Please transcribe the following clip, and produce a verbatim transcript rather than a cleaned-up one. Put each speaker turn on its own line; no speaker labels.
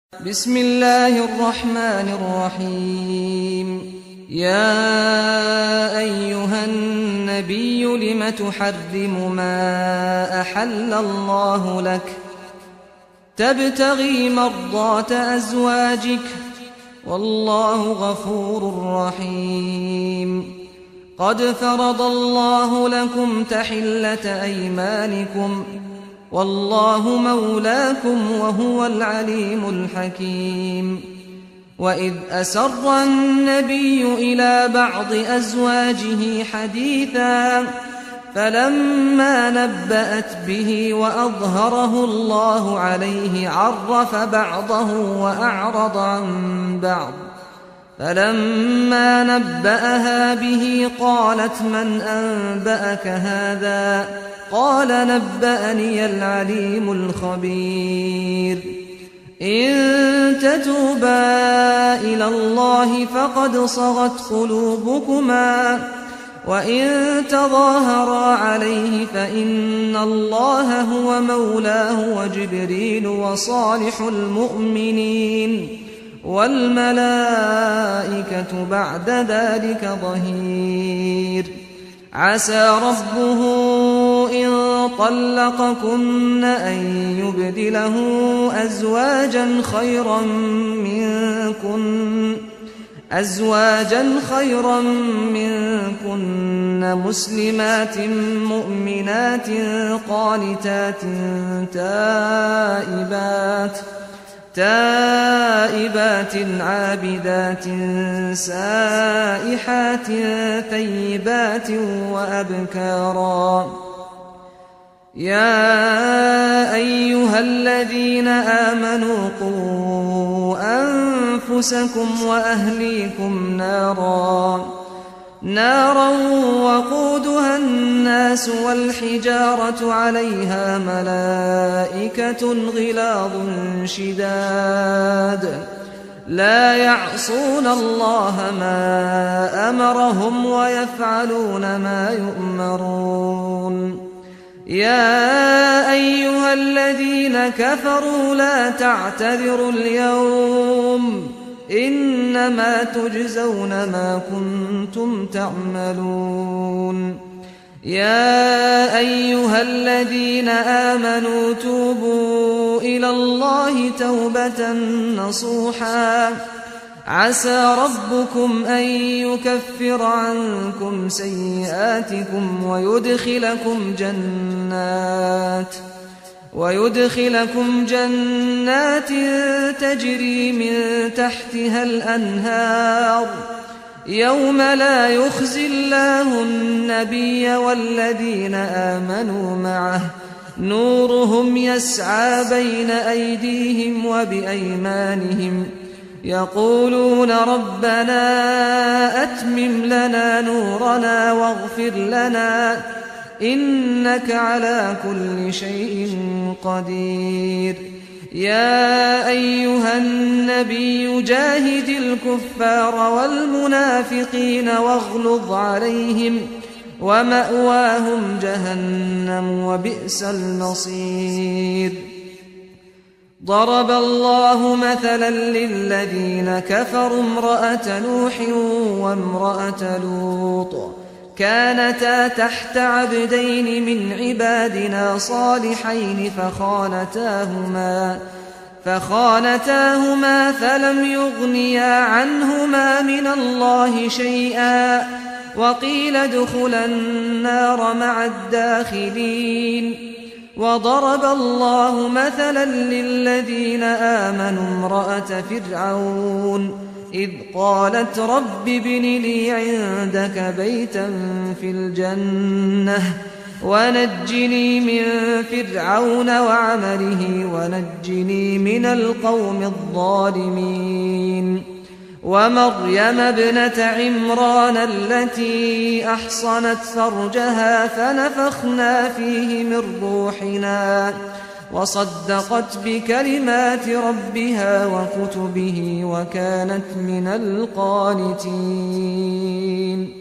بسم الله الرحمن الرحيم. يا أيها النبي لم تحرم ما أحل الله لك تبتغي مرضات أزواجك والله غفور رحيم. قد فرض الله لكم تحلة أيمانكم والله مولاكم وهو العليم الحكيم. وإذ أسر النبي إلى بعض أزواجه حديثا فلما نبأت به وأظهره الله عليه عرف بعضه وأعرض عن بعض. فلما نبأها به قالت من أنبأك هذا؟ قال نبأني العليم الخبير. إن تتوبا إلى الله فقد صغت قلوبكما وإن تظاهرا عليه فإن الله هو مولاه وجبريل وصالح المؤمنين والملائكة بعد ذلك ظهير. عسى ربه إن طلقكن أن يبدله أزواجا خيرا منكن أزواجا خيرا منكن مسلمات مؤمنات قانتات تائبات تائبات عابدات سائحات ثيبات وأبكارا. يا أيها الذين آمنوا قوا أنفسكم وأهليكم نارا نارا وقودها الناس والحجارة عليها ملائكة غلاظ شداد لا يعصون الله ما أمرهم ويفعلون ما يؤمرون. يا أيها الذين كفروا لا تعتذروا اليوم إنما تجزون ما كنتم تعملون. يا أيها الذين آمنوا توبوا إلى الله توبة نصوحا عسى ربكم أن يكفر عنكم سيئاتكم ويدخلكم جنات ويدخلكم جنات تجري من تحتها الأنهار يوم لا يخزي الله النبي والذين آمنوا معه نورهم يسعى بين أيديهم وبأيمانهم يقولون ربنا أتمم لنا نورنا واغفر لنا إنك على كل شيء قدير. يا أيها النبي جاهد الكفار والمنافقين واغلظ عليهم ومأواهم جهنم وبئس المصير. ضرب الله مثلا للذين كفروا امرأة نوح وامرأة لوط كانتا تحت عبدين من عبادنا صالحين فخانتاهما فخانتاهما فلم يغنيا عنهما من الله شيئا وقيل ادخلا النار مع الداخلين. وضرب الله مثلا للذين آمنوا امرأة فرعون إذ قالت رب ابن لي عندك بيتا في الجنة ونجني من فرعون وعمله ونجني من القوم الظالمين. ومريم ابنة عمران التي أحصنت فرجها فنفخنا فيه من روحنا وصدقت بكلمات ربها وكتبه وكانت من القانتين.